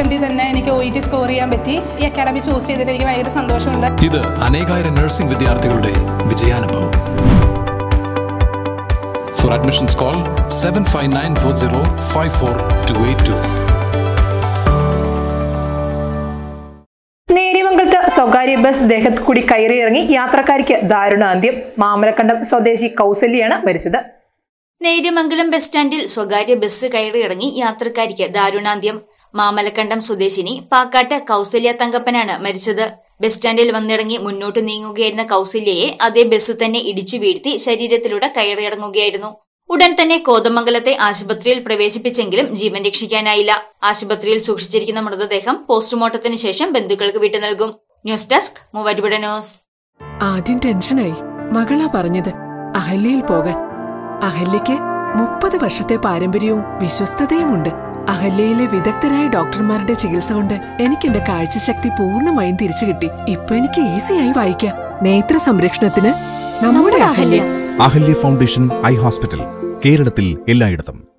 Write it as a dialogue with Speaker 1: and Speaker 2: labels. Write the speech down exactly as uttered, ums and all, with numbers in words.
Speaker 1: സെക്കൻഡിൽ തന്നെ എനിക്ക് ഒ ഇ ടി സ്കോർ ചെയ്യാൻ പറ്റി. ഈ അക്കാഡമി ചൂസ് ചെയ്തിട്ട് എനിക്ക് ഭയങ്കര സന്തോഷമുണ്ട്.
Speaker 2: ഇത് അനേകായിരം നഴ്സിംഗ് വിദ്യാർത്ഥികളുടെ വിജയാനുഭവം. For admissions call seven five nine four zero five four two eight two.
Speaker 3: നേര്യമംഗലത്ത് സ്വകാര്യ ബസ് ദേഹത്ത് കൂടി കയറിയിറങ്ങി യാത്രക്കാരിക്ക് ദാരുണാന്ത്യം. മാമലക്കണ്ടം സ്വദേശി കൗസല്യാണ് മരിച്ചത്.
Speaker 4: നേര്യമംഗലം ബസ് സ്റ്റാൻഡിൽ സ്വകാര്യ ബസ് കയറിയിറങ്ങി യാത്രക്കാരിക്ക് ദാരുണാന്ത്യം. മാമലക്കണ്ടം സ്വദേശിനി പാക്കാട്ട് കൗസല്യ തങ്കപ്പനാണ് മരിച്ചത്. ബസ് സ്റ്റാൻഡിൽ വന്നിറങ്ങി മുന്നോട്ട് നീങ്ങുകയായിരുന്ന കൗസല്യയെ അതേ ബസ് തന്നെ ഇടിച്ചു വീഴ്ത്തി ശരീരത്തിലൂടെ കയറിയിറങ്ങുകയായിരുന്നു. ഉടൻ തന്നെ കോതമംഗലത്തെ ആശുപത്രിയിൽ പ്രവേശിപ്പിച്ചെങ്കിലും ജീവൻ രക്ഷിക്കാനായില്ല. ആശുപത്രിയിൽ സൂക്ഷിച്ചിരിക്കുന്ന മൃതദേഹം പോസ്റ്റ്മോർട്ടത്തിന് ശേഷം ബന്ധുക്കൾക്ക് വിട്ടു നൽകും. News desk Muvattupuzha news.
Speaker 5: ആദ്യം ടെൻഷനായി. മകളാ പറഞ്ഞത് അഹല്യയിൽ പോകാൻ. അഹല്യയ്ക്ക് മുപ്പത് വർഷത്തെ പാരമ്പര്യവും വിശ്വസ്തതയുമുണ്ട്. അഹല്യയിലെ വിദഗ്ധരായ ഡോക്ടർമാരുടെ ചികിത്സ കൊണ്ട് എനിക്ക് എന്റെ കാഴ്ചശക്തി പൂർണ്ണമായും തിരിച്ചു കിട്ടി. ഇപ്പൊ എനിക്ക് ഈസിയായി വായിക്കാം. നേത്ര സംരക്ഷണത്തിന് നമ്മുടെ Ahalya.
Speaker 6: Ahalya foundation eye hospital കേരളത്തിൽ എല്ലായിടത്തും.